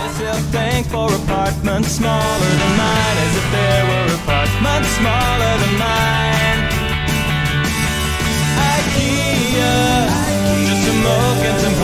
myself think for apartments smaller than mine, as if there were apartments smaller than mine. IKEA, just some oak and some